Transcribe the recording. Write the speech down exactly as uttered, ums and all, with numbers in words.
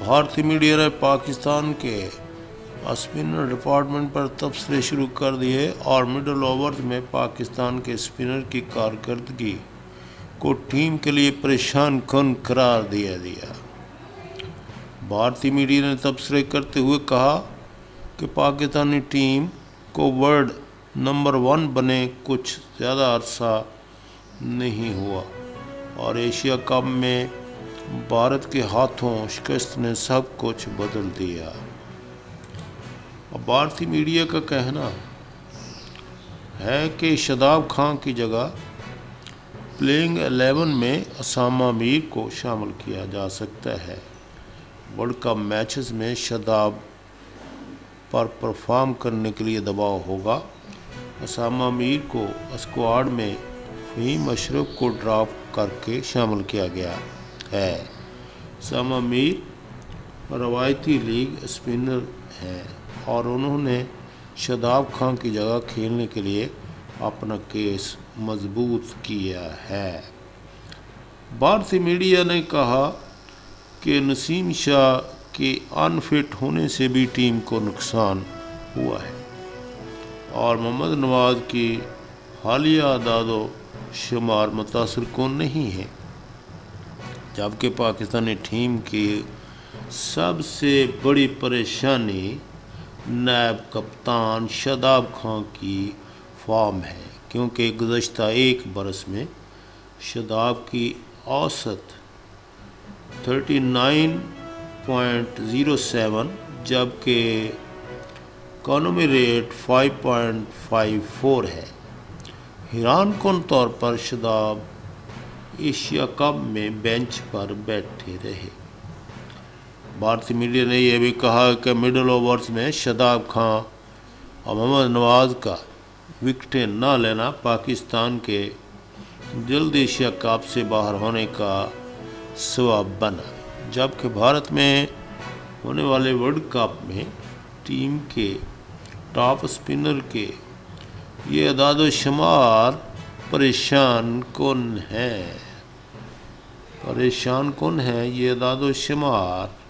भारतीय मीडिया ने पाकिस्तान के स्पिनर डिपार्टमेंट पर तबसरे शुरू कर दिए और मिडल ओवर्स में पाकिस्तान के स्पिनर की कारकर्दगी को टीम के लिए परेशान कन करार दिया दिया भारतीय मीडिया ने तबसरे करते हुए कहा कि पाकिस्तानी टीम को वर्ल्ड नंबर वन बने कुछ ज़्यादा अरसा नहीं हुआ और एशिया कप में भारत के हाथों शिकस्त ने सब कुछ बदल दिया। और भारतीय मीडिया का कहना है कि शादाब खान की जगह प्लेइंग एलेवन में उसामा मीर को शामिल किया जा सकता है। वर्ल्ड कप मैचेस में शादाब पर परफॉर्म करने के लिए दबाव होगा। उसामा मीर को स्क्वाड में फ़हीम अशरफ को ड्रॉप करके शामिल किया गया है। उसामा मीर रवायती लीग स्पिनर हैं और उन्होंने शादाब खान की जगह खेलने के लिए अपना केस मजबूत किया है। भारतीय मीडिया ने कहा कि नसीम शाह के अनफिट होने से भी टीम को नुकसान हुआ है और मोहम्मद नवाज की हालिया दादो शुमार मुतासर कुन नहीं है, जबकि पाकिस्तानी टीम की सबसे बड़ी परेशानी नायब कप्तान शादाब खान की फॉर्म है, क्योंकि गुज़श्ता एक बरस में शादाब की औसत उनतालीस पॉइंट ज़ीरो सेवन जबकि इकॉनमी रेट पाँच पॉइंट पाँच चार है। हैरान कुन तौर पर शादाब एशिया कप में बेंच पर बैठे रहे। भारतीय मीडिया ने यह भी कहा कि मिडल ओवर्स में शादाब खान और मोहम्मद नवाज का विकेटें न लेना पाकिस्तान के जल्द एशिया कप से बाहर होने का सबब बना, जबकि भारत में होने वाले वर्ल्ड कप में टीम के टॉप स्पिनर के ये अदाद शुमार परेशान कुन है परेशान कुन है ये अदाद शुमार